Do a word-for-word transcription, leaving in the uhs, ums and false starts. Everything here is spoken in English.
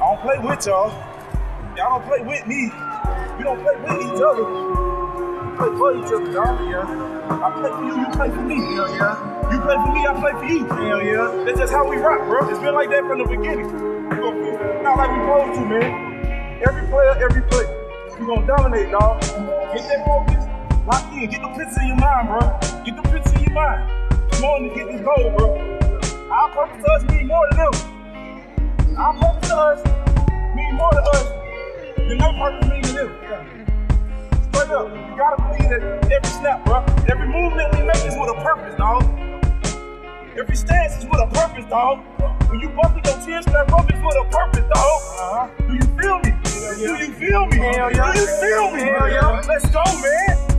don't play with y'all. Y'all don't play with me. We don't play with each other. We play for each other, dog. Yeah. I play for you, you play for me. Hell yeah. You play for me, I play for you. Hell yeah. That's just how we rock, bro. It's been like that from the beginning. Not like we supposed to, man. Every player, every play. We gonna dominate, dog. Get that focus, lock in. Get the pictures in your mind, bro. Get the pictures in your mind. Come on to get this goal, bro. Our purpose to us mean more to them. Our purpose to us mean more to us than their purpose mean to them. Straight up, you gotta believe that every snap, bro. Every movement we make is with a purpose, dog. Every stance is with a purpose, dog. When you busting your chin strap up, it's with a purpose, dog. Uh-huh. Do you feel me? Do you feel me? Hell yeah. Do you feel me? Hell yeah. Let's go, man.